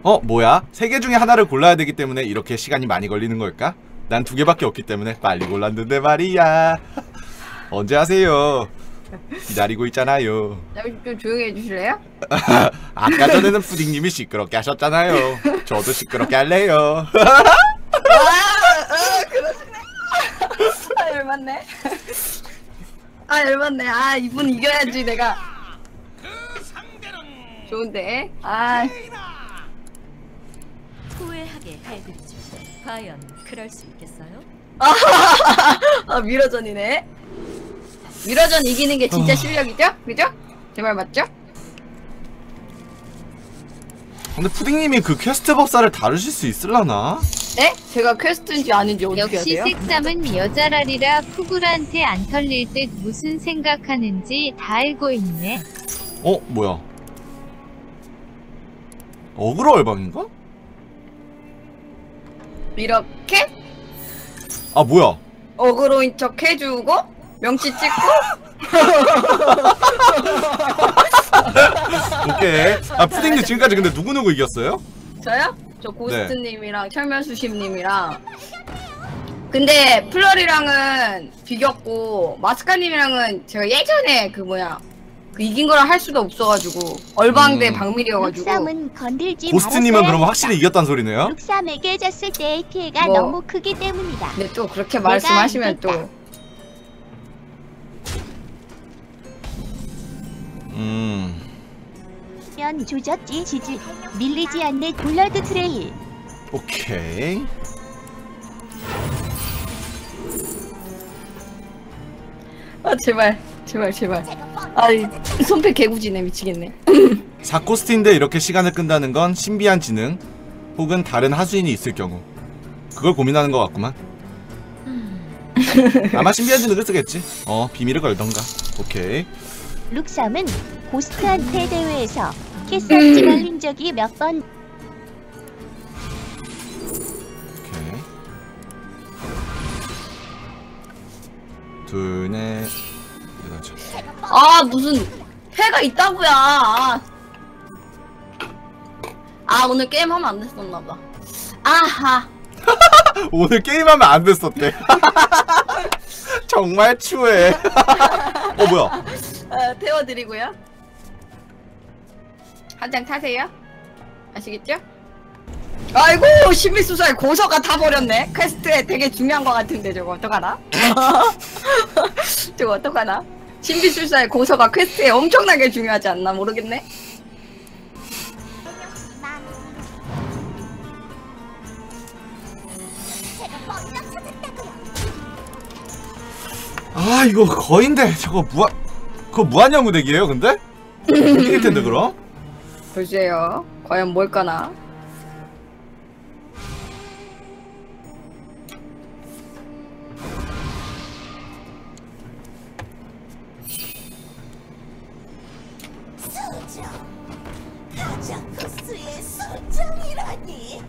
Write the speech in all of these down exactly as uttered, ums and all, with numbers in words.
어? 뭐야? 세 개 중에 하나를 골라야 되기 때문에 이렇게 시간이 많이 걸리는 걸까? 난 두 개밖에 없기 때문에 빨리 골랐는데 말이야. 언제 하세요? 기다리고 있잖아요. 좀 조용히 해주실래요? 아까 전에는 푸딩님이 시끄럽게 하셨잖아요. 저도 시끄럽게 할래요. 아, 아 그러시네. 아 열받네. 아 열받네. 아 이분 이겨야지 내가. 좋은데. 아. 후회하게 해드리죠. 과연 그럴 수 있겠어요? 아 미러전이네. 미러전 이기는 게 진짜 실력이죠? 그죠? 제 말 맞죠? 근데 푸딩님이 그 퀘스트 법사를 다루실 수 있을라나? 네? 제가 퀘스트인지 아닌지 어떻게 역시 아세요? 색삼은 여자라리라 푸굴한테 안 털릴 듯 무슨 생각하는지 다 알고 있네. 어? 뭐야? 어그로 얼방인가? 이렇게 아 뭐야? 어그로인 척 해주고 명치 찍고 오케이. 아 푸딩님 지금까지 근데 누구누구 이겼어요? 저요? 저 고스트님이랑 철면수심님이랑 근데 플러리랑은 비겼고 마스카님이랑은 제가 예전에 그 뭐야 그 이긴 거라 할 수도 없어가지고 얼방대 음. 박밀이어가지고 룩삼은 건들지 고스트님은 말았어야 그러면 확실히 이겼단 소리네요? 룩삼에게 졌을 때의 피해가 뭐. 너무 크기 때문이다. 근데 또 그렇게 말씀하시면 이겼다. 또 음... 면 조졌지 지지 밀리지 않는 블러드 트레일. 오케이. 아 제발 제발 제발 아이 손패 개구지네 미치겠네. 사코스트인데 이렇게 시간을 끈다는 건 신비한 지능 혹은 다른 하수인이 있을 경우 그걸 고민하는 것 같구만. 아마 신비한 지능을 쓰겠지. 어 비밀을 걸던가. 오케이. 룩삼은 고스트한테 대회에서 캐스지 걸린 적이 몇 번. 오케이. 둘넷 여덟. 아 무슨 패가 있다고야. 아, 아 오늘 게임 하면 안 됐었나봐. 아하. 오늘 게임하면 안 됐었대. 정말 추해. 어 뭐야? 어, 태워드리고요. 한 장 타세요. 아시겠죠? 아이고 신비수사의 고서가 타버렸네. 퀘스트에 되게 중요한 거 같은데 저거 어떡하나? 저거 어떡하나? 신비술사의 고서가 퀘스트에 엄청나게 중요하지 않나 모르겠네. 아 이거 거인데 저거 무한 그거 무한영구 덱이에요 근데? 이길 텐데 그럼? 글쎄요 과연 뭘까나? 수정 하자쿠스의 수정이라니.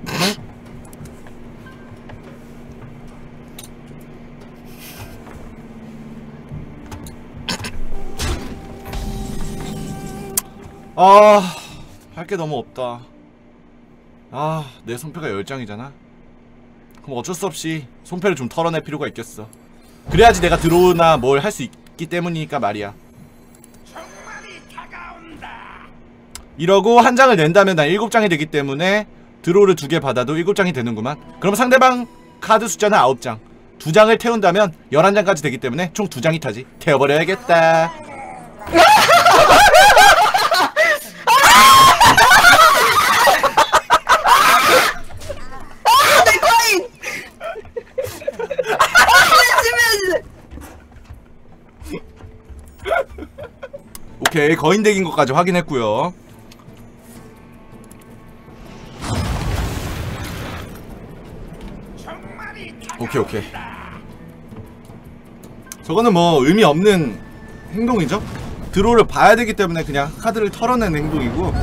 아... 할 게 너무 없다. 아... 내 손패가 열 장이잖아? 그럼 어쩔 수 없이 손패를 좀 털어낼 필요가 있겠어. 그래야지 내가 들어오나 뭘 할 수 있기 때문이니까 말이야. 이러고 한 장을 낸다면 난 일곱 장이 되기 때문에 드로우를 두 개 받아도 일곱 장이 되는구만. 그럼 상대방 카드 숫자는 아홉 장. 두 장을 태운다면 열한 장까지 되기 때문에 총 두 장이 타지. 태워버려야겠다. 오케이 거인덱인 것까지 확인했고요. 오케이 오케이 저거는 뭐 의미 없는 행동이죠. 드로우를 봐야 되기 때문에 그냥 카드를 털어내는 행동이고.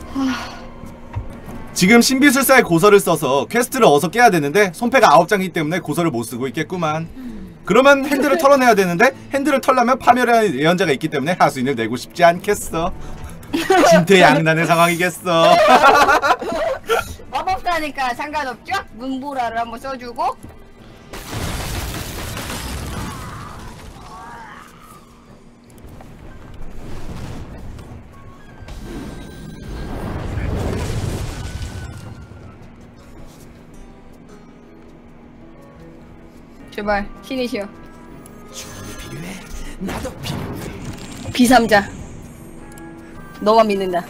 지금 신비술사의 고서를 써서 퀘스트를 어서 깨야 되는데 손패가 아홉 장이기 때문에 고서를 못 쓰고 있겠구만. 그러면 핸들을 털어내야 되는데 핸들을 털려면 파멸의 예언자가 있기 때문에 하수인을 내고 싶지 않겠어. 진퇴양난의 상황이겠어. 마법사니까 상관없죠? 문보라를 한번 써주고. 제발 신이시여. 나도 필요해. 비삼자 너만 믿는다.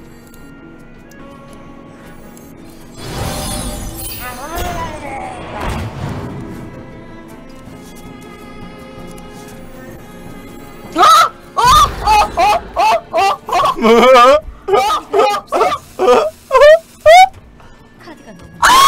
어? 어? 어? 어? 어? 어? 카드가 너무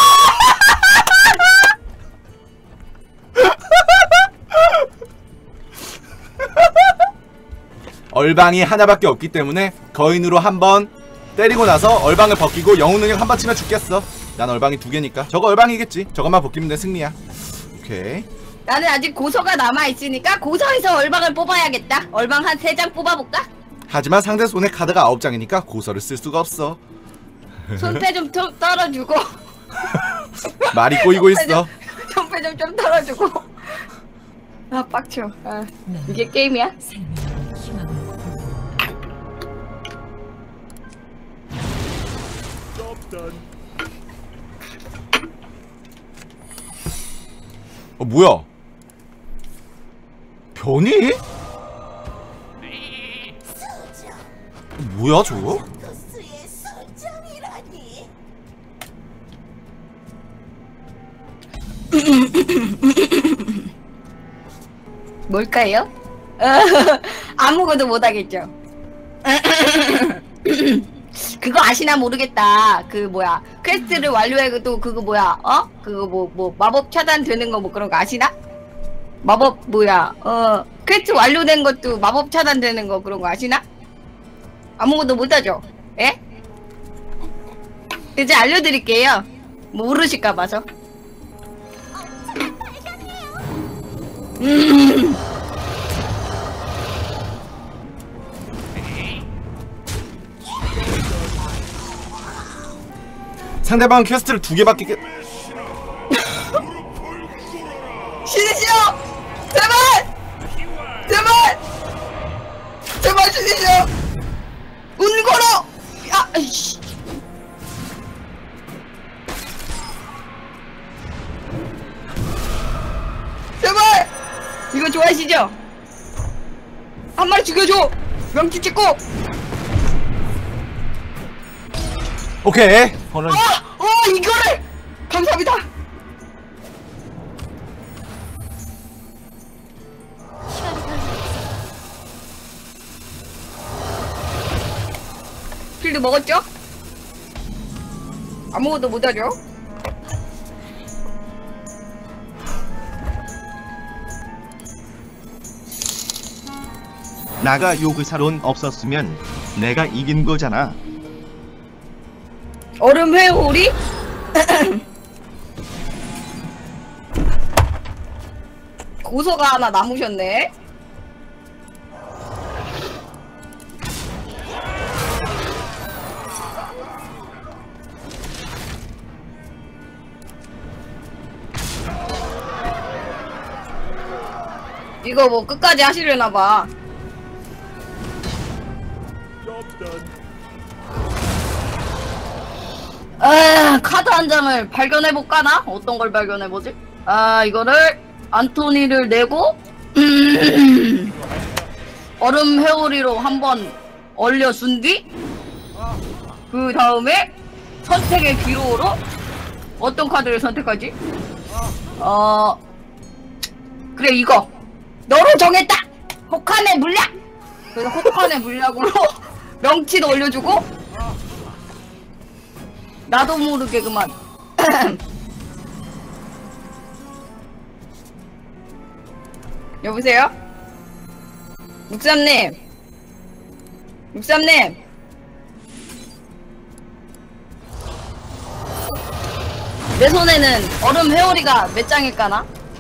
얼방이 하나밖에 없기 때문에 거인으로 한번 때리고 나서 얼방을 벗기고 영웅 능력 한 번 치면 죽겠어. 난 얼방이 두 개니까 저거 얼방이겠지. 저것만 벗기면 내 승리야. 오케이. 나는 아직 고서가 남아있으니까 고서에서 얼방을 뽑아야겠다. 얼방 한 세 장 뽑아볼까? 하지만 상대 손에 카드가 아홉 장이니까 고서를 쓸 수가 없어. 손패 좀 터, 떨어주고. 말이 꼬이고 있어. 손패 좀 좀 떨어주고. 아 빡쳐. 아, 이게 게임이야? 생명의 희망을 어 뭐야? 변이? 뭐야 저거? 뭘까요? 아무것도 못하겠죠. 그거 아시나 모르겠다. 그 뭐야 퀘스트를 완료해도 또 그거 뭐야 어? 그거 뭐 뭐 마법 차단되는 거 뭐 그런 거 아시나? 마법 뭐야 어 퀘스트 완료된 것도 마법 차단되는 거 그런 거 아시나? 아무것도 못하죠? 예? 이제 알려드릴게요. 모르실까 봐서. 음. 상대방은 퀘스트를 두 개밖에 깨... 신이시여! 제발! 제발! 제발 신이시여! 운거로! 야! 아이씨. 제발! 이거 좋아하시죠? 한 마리 죽여줘! 명치 찍고! 오케이. 오늘 어! 어! 이거를! 감사합니다! 필드 먹었죠? 아무것도 못하죠? 나가 요그사론 없었으면 내가 이긴 거잖아. 얼음 회오리? 고서가 하나 남으셨네? 이거 뭐 끝까지 하시려나봐. 아, 카드 한 장을 발견해볼까나? 어떤 걸 발견해보지? 아, 이거를 안토니를 내고 음, 얼음 회오리로 한번 얼려준 뒤 그 다음에 선택의 기로로 어떤 카드를 선택하지? 어... 그래 이거! 너로 정했다! 혹한의 물약! 그래서 혹한의 물약으로 명치도 올려주고 나도 모르게 그만 여보세요? 육삼님 육삼님 내 손에는 얼음 회오리가 몇 장일까나?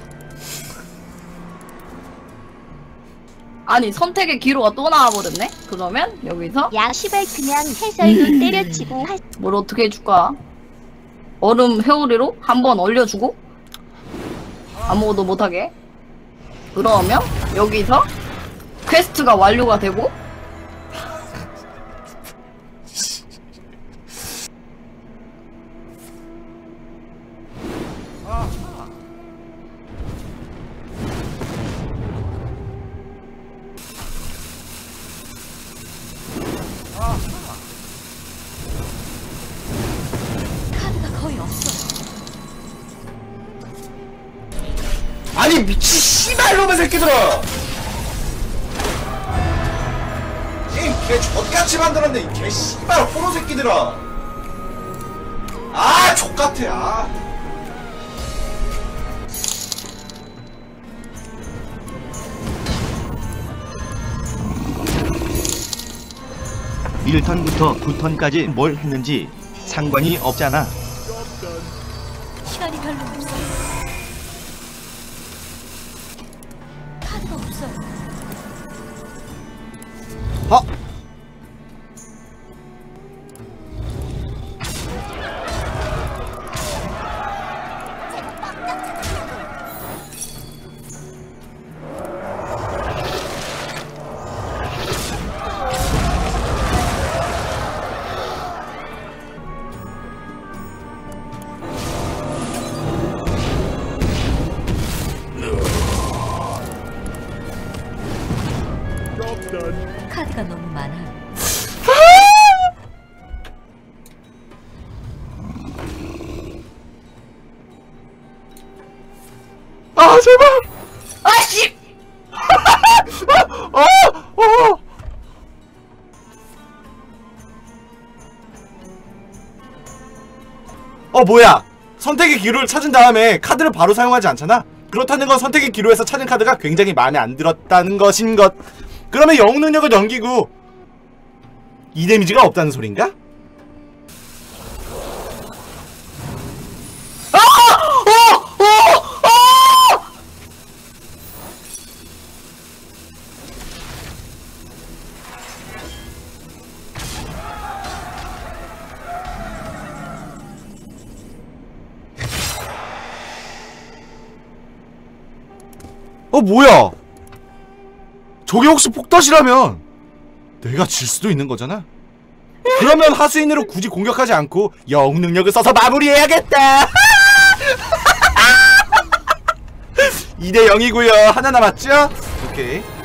아니 선택의 기로가 또 나와버렸네? 그러면 여기서 야 시발 그냥 해설도 때려치고 하... 뭘 어떻게 해줄까? 얼음 회오리로 한번 얼려주고 아무것도 못하게. 그러면 여기서 퀘스트가 완료가 되고 카드가 거의 없어. 아니 미친 씨발놈의 새끼들아! 게임 개 족같이 만들었네 이 개 씨발 호로 새끼들아! 아 족같아 아. 일 턴부터 구 턴까지 뭘 했는지 상관이 없잖아. 시간이 별로 없어. 카드가 없어. 어? 카드가 너무 많아. 아 제발! 아씨! 어! 어! 어 뭐야? 선택의 기로를 찾은 다음에 카드를 바로 사용하지 않잖아? 그렇다는 건 선택의 기로에서 찾은 카드가 굉장히 마음에 안 들었다는 것인 것. 그러면 영웅 능력을 넘기고 이 데미지가 없다는 소린가? 어 뭐야? 저게 혹시 폭덧이라면 내가 질 수도 있는 거잖아? 그러면 하수인으로 굳이 공격하지 않고 영웅 능력을 써서 마무리해야겠다. 이 대 영이고요 하나 남았죠? 오케이.